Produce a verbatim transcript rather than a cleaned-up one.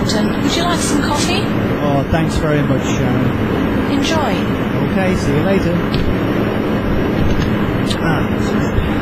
Captain. Would you like some coffee? Oh, thanks very much, Sharon. Enjoy. Okay, see you later. Ah,